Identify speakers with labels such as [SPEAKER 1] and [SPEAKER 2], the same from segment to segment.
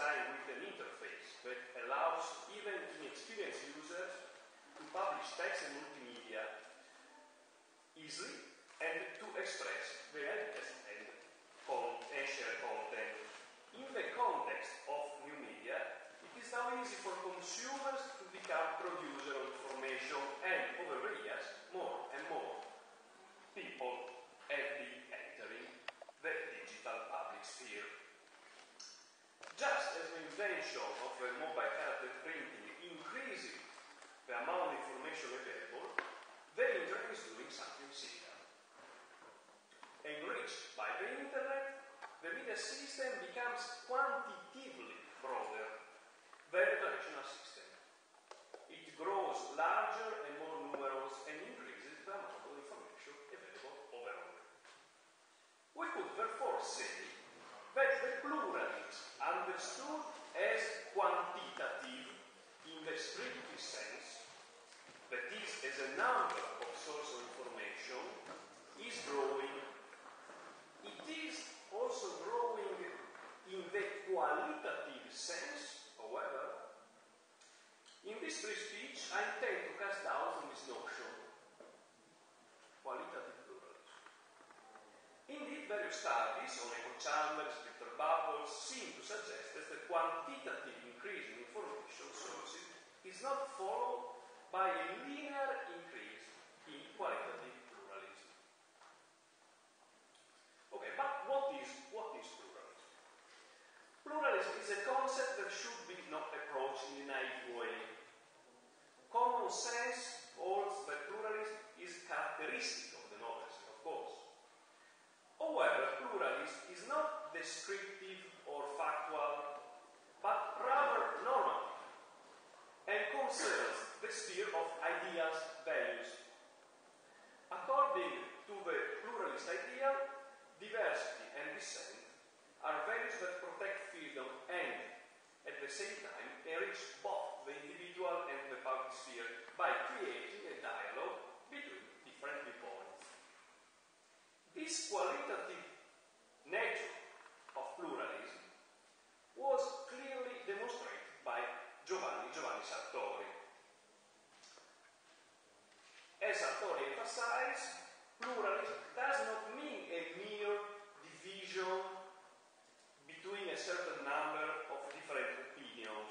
[SPEAKER 1] designed with an interface that allows even inexperienced users to publish text and multimedia easily and to express their ideas and share content. In the context of new media, it is now easy for consumers to become producers of information, and over the years, more and more people have been entering the digital public sphere. Just as the invention of mobile character printing increases the amount of information available, the Internet is doing something similar. Enriched by the Internet, the media system becomes quantitatively broader than the traditional system. It grows larger and more numerous and increases the amount of information available overall. We could therefore say that the pluralism understood as quantitative in the strictest sense, that is, as a number of sources of information, is growing. It is also growing in the qualitative sense, however. In this free speech, I intend to cast doubt on this notion, qualitative pluralism. Indeed, various studies on echo chambers, filter bubbles, seem to suggest that the quantitative increase in information sources is not followed by a linear increase in qualitative pluralism. Okay, but what is pluralism? Pluralism is a concept that should be not approached in a naive way. Common sense holds that pluralism is characteristic of the novelist, of course. However, pluralism is not descriptive or factual, but rather normative, and concerns the sphere of ideas, values. According to the pluralist idea, diversity and dissent are values that protect freedom and, at the same time, enrich both the individual and the public sphere by creating a dialogue between different viewpoints. This qualitative nature of pluralism was clearly demonstrated by Giovanni Sartori. As Sartori emphasized, pluralism does not mean a mere division between a certain number of different opinions,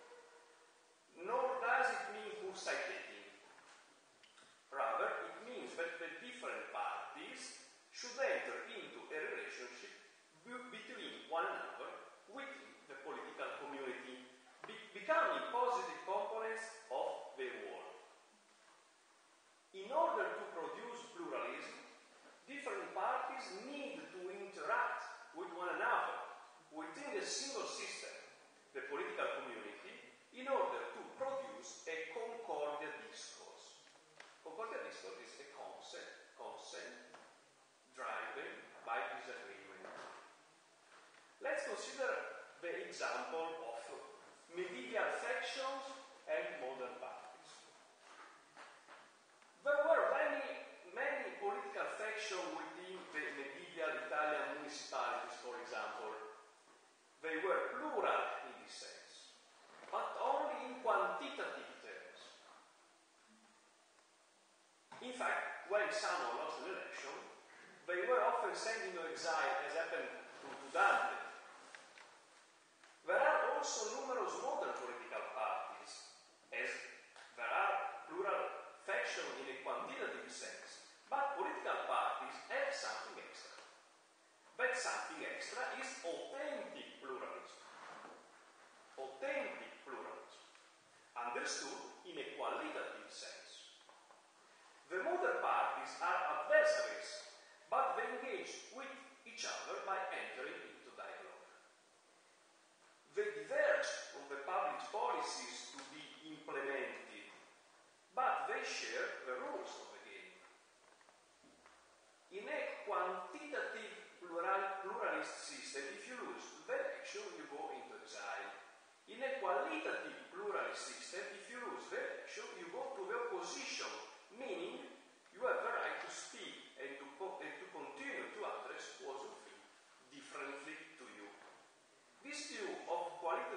[SPEAKER 1] nor does it mean wholesale-taking. Rather, it means that the different parties should enter into a relationship between one another within the political community, becoming positive components of the world. In order to produce pluralism, different parties need to interact with one another within a single system, the political community, in order to produce a concordia discourse. Concordia discourse is a consent driven by disagreement. Let's consider the example of medieval factions and modern parties. There were many political factions within the medieval Italian municipalities, for example. They were plural in this sense, but only in quantitative terms. In fact, when someone lost an election, they were often sent into exile, as happened to Dante. There are also numerous modern political parties, as there are plural factions in a quantitative sense, but political parties have something extra. That something extra is authentic pluralism. Authentic pluralism, understood in a qualitative sense. The modern parties are adversaries, but they engage with each other by entering into dialogue. They diverge from the public policies to be implemented, but they share the rules of the game. In a quantitative pluralist system, if you lose the election, you go into exile. In a qualitative pluralist system, if you lose the election, you go to the opposition, meaning you have the right to speak and to continue to address what you think differently to you. This view of qualitative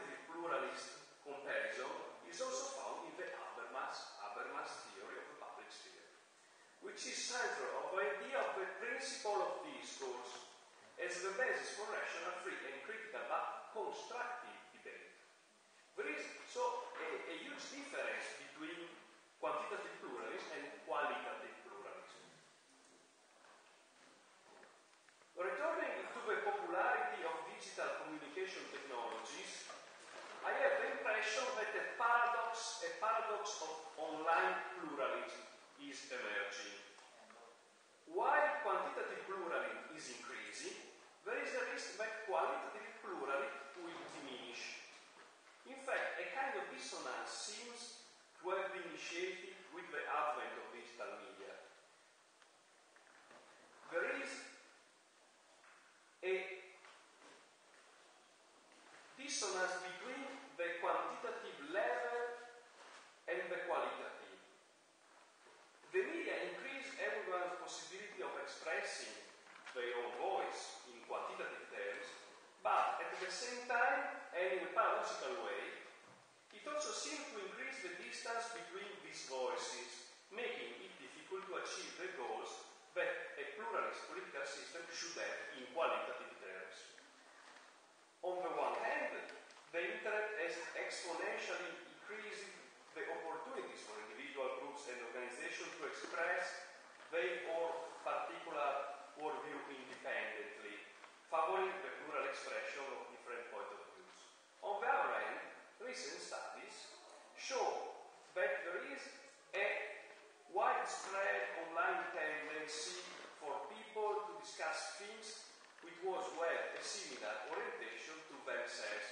[SPEAKER 1] distance between the quantitative level and the qualitative. The media increase everyone's possibility of expressing their own voice in quantitative terms, but at the same time, and in a paradoxical way, it also seems to increase the distance between these voices, making it difficult to achieve the goals that a pluralist political system should have in qualitative terms. On the one hand, the internet has exponentially increased the opportunities for individual groups and organizations to express their or particular worldview independently, favoring the plural expression of different points of views. On the other hand, recent studies show that there is a widespread online tendency for people to discuss things which was well a similar orientation to themselves.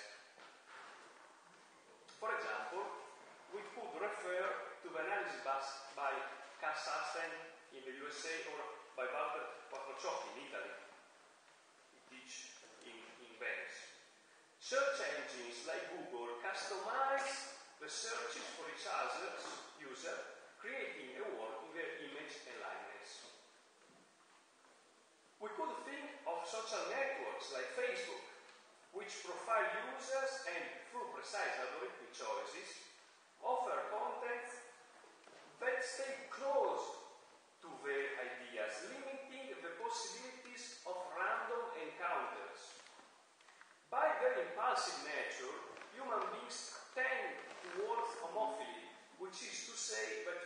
[SPEAKER 1] For example, we could refer to the analysis by Cass Sunstein in the USA or by Walter Quattrociocchi in Italy. He teaches in Venice. Search engines like Google customize the searches for each other's user, creating a world in their image and likeness. We could think of social networks like Facebook, which profile users and, through precise algorithmic choices, offer content that stay close to their ideas, limiting the possibilities of random encounters. By their impulsive nature, human beings tend towards homophily, which is to say that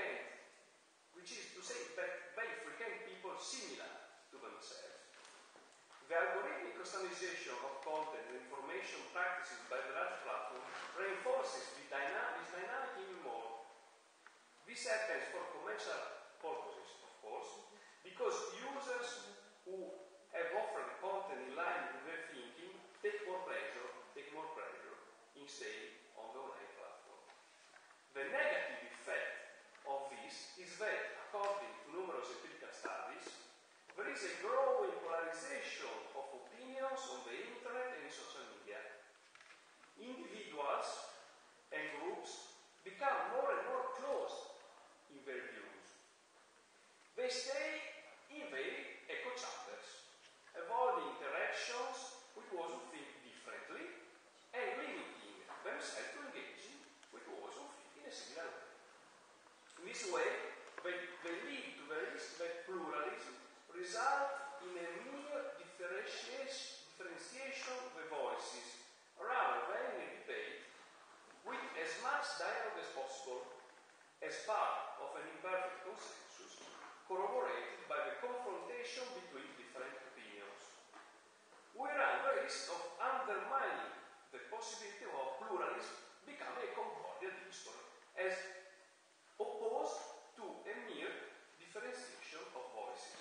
[SPEAKER 1] they frequent people similar to themselves. The algorithmic customization of content and information practices by the large platform reinforces this dynamic even more. This happens for commercial purposes, of course, because users who have offered content in line with their thinking take more pleasure in staying on the online platform. The negative effect of this is that, according to numerous empirical studies, there is a growing polarization of opinions on the internet and in social media. Individuals and groups become more and more close in their views. They stay in their echo chambers, avoiding interactions with those who think differently and limiting themselves to engaging with those who think in a similar way. In this way, they lead to the risk that pluralism result in a mere differentiation of the voices, rather than in a debate with as much dialogue as possible as part of an imperfect consensus, corroborated by the confrontation between different opinions. We run the risk of undermining the possibility of pluralism becoming a Concordia discord, as opposed to a mere differentiation of voices.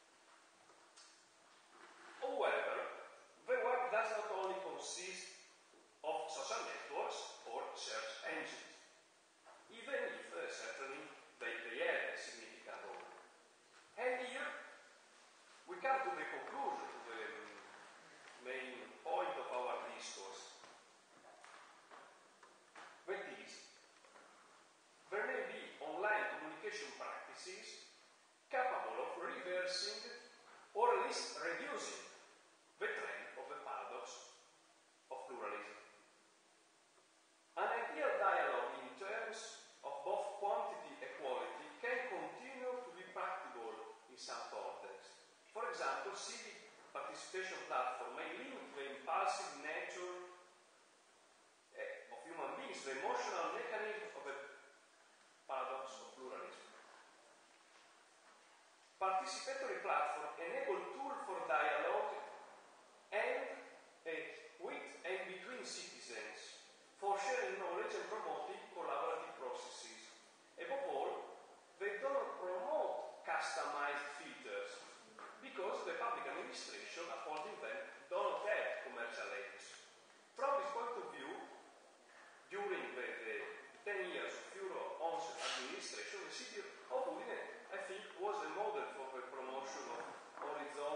[SPEAKER 1] However, the web does not only consist of social networks or search engines, even if certainly they have a significant role. And here we come to the conclusion, to the main point of our discourse. That is, there may be online communication practices capable of reversing or at least reducing the trend of the paradox of pluralism. An ideal dialogue in terms of both quantity and quality can continue to be practicable in some contexts. For example, civic participation platform may limit the impulsive nature of human beings, the emotional mechanism of a paradox of pluralism. Participatory platform enable tool for dialogue and with and between citizens, for sharing knowledge and promoting collaborative processes. Above all, they don't promote customized filters because the public administration upholding them don't have commercial aims. From this point of view, during the 10 years of Euro-onset administration, the city of Udine, I think, was a model for the promotion of horizontal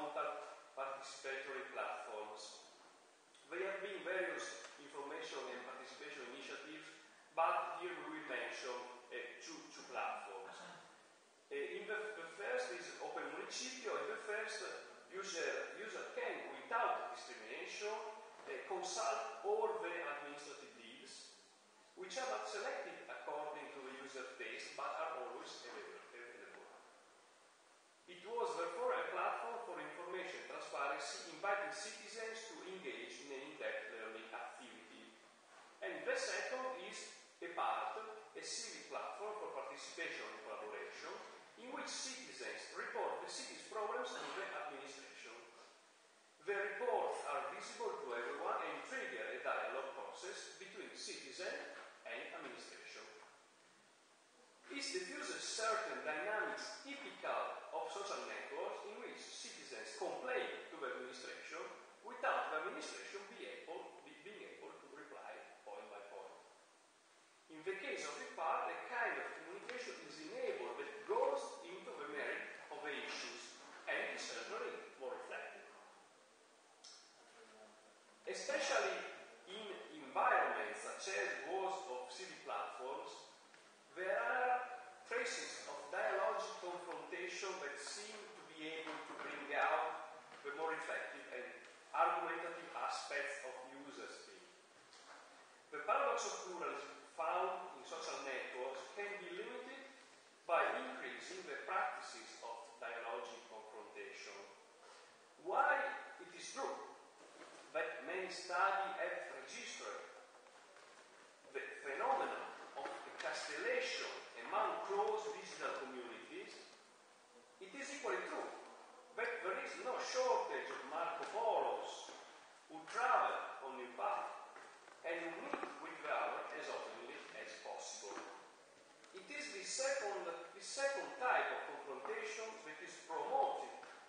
[SPEAKER 1] such as wars of city platforms, there are traces of dialogic confrontation that seem to be able to bring out the more effective and argumentative aspects of user speak. The paradox of pluralism found in social networks can be limited by increasing the practices of dialogic confrontation. While it is true that many studies have registered the phenomenon of castellation among close digital communities, it is equally true that there is no shortage of Marco Polos who travel on new paths and who meet with the other as openly as possible. It is this second type of confrontation that is promoted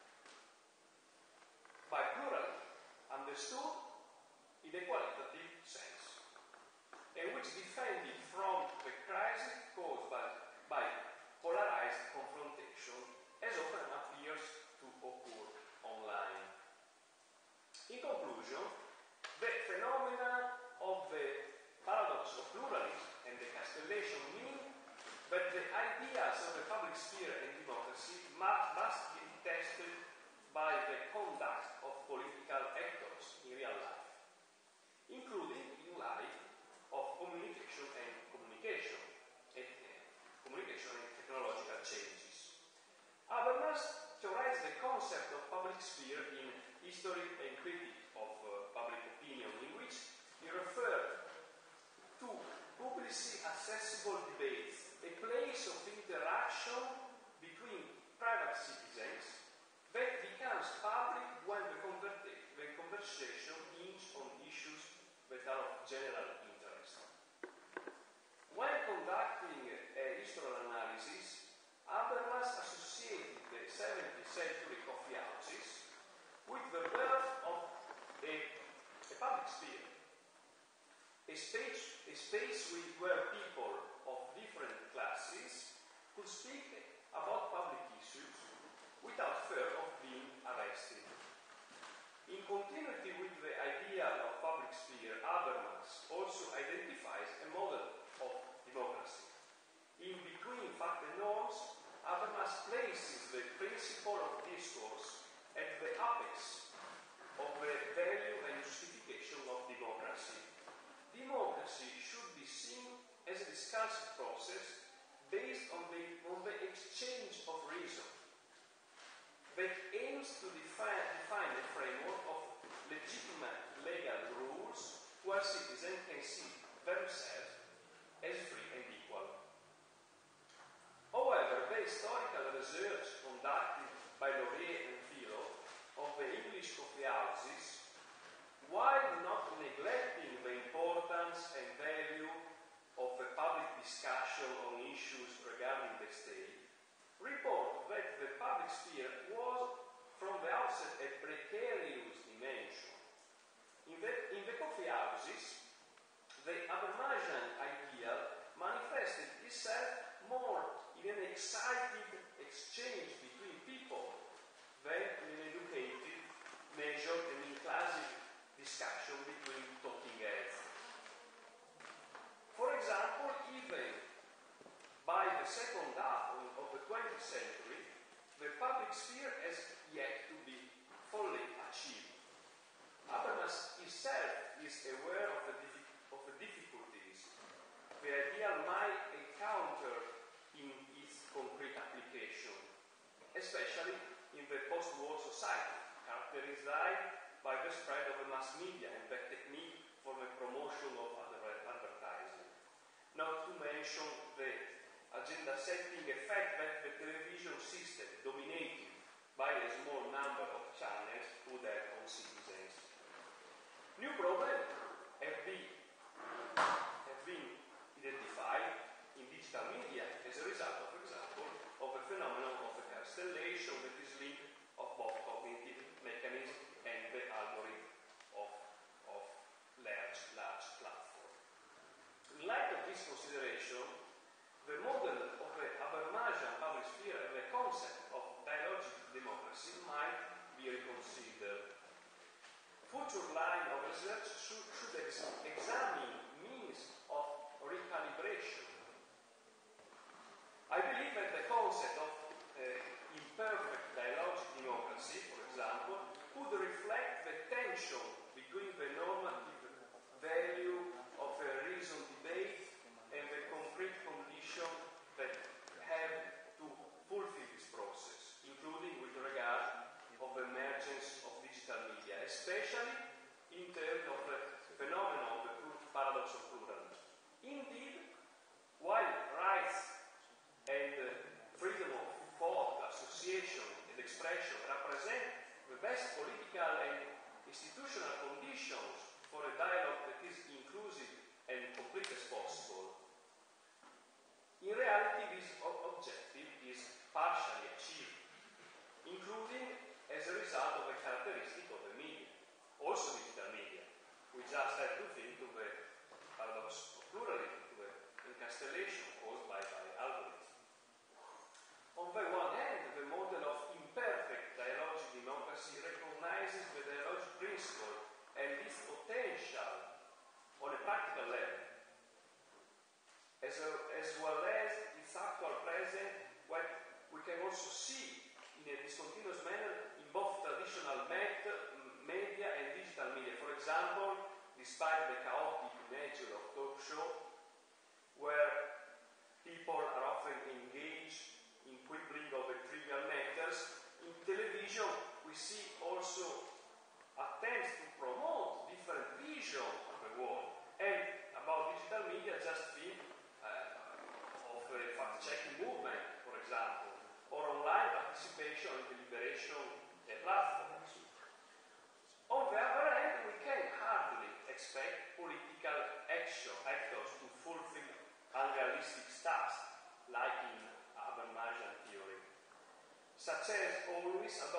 [SPEAKER 1] by pluralism, understood in a qualitative sense, and which defended from the crisis caused by polarized confrontation, as often appears to occur online. In conclusion, the phenomena of the paradox of pluralism and the castellation mean that the ideas of the public sphere and democracy must be tested by the conduct of political actors in real life, including in light of communication and technological changes. Habermas theorized the concept of public sphere in History and Critique of Public Opinion, in which he referred to publicly accessible debates, a place of interaction between private citizens that becomes public when the conversation hinges on issues that are of general interest. When conducting a historical analysis, Habermas associated the 17th century coffee houses with the birth of a public sphere, a space where people of different classes could speak about public issues without fear of being arrested. In continuity with the idea of public sphere, Habermas also identifies a model of democracy. In Between Fact and Norms, Habermas places the principle of discourse at the apex of the value and justification of democracy. Democracy should be seen as a discursive process based on the exchange of reason that aims to define a framework of legitimate legal rules where citizens can see themselves as free and equal. However, the historical research conducted by Laurier and Philo of the English coffee houses, while not neglecting the importance and value of the public discussion on issues regarding the state, report that the public sphere was from the outset a precarious dimension. In the coffee houses, the Habermasian ideal manifested itself more in an excited exchange between people than in an educated, measured, and in classic discussion between talking heads. For example, even by the second half of the 20th century, the public sphere has yet to be fully achieved. Habermas himself is aware of the difficulties the ideal might encounter in its concrete application, especially in the post-war society, characterized by the spread of the mass media and the technique for the promotion of advertising. Not to mention the agenda-setting effect that the television system, dominated by a small number of channels, would have on citizens. New problems have been identified in digital media as a result, for example, of the phenomenon of the castellation that is linked of both cognitive mechanism and the algorithm of large platforms. In light of this consideration, the model of the Habermasian public sphere and the concept of dialogic democracy might be reconsidered. Future line of research should examine means expression represent the best political and institutional conditions for a dialogue that is inclusive and complete as possible, in reality this objective is partially achieved, including as a result of a characteristic of the media, also digital media. We just have to think to the paradox of pluralism, to the encastellation caused by algorithms. On the one hand, the model of imperfect dialogic democracy recognizes the dialogic principle and its potential on a practical level, as well as its actual present, what we can also see in a discontinuous manner in both traditional media and digital media. For example, despite the chaotic nature of talk show, where people are often engaged in quibbling over trivial matters, in television we see also attempts to promote different visions of the world. And about digital media, just think of the fact-checking movement, for example, or online participation in deliberation platforms. On the other hand, we can hardly expect political actors to fulfill unrealistic tasks, like in Habermasian theory, such as always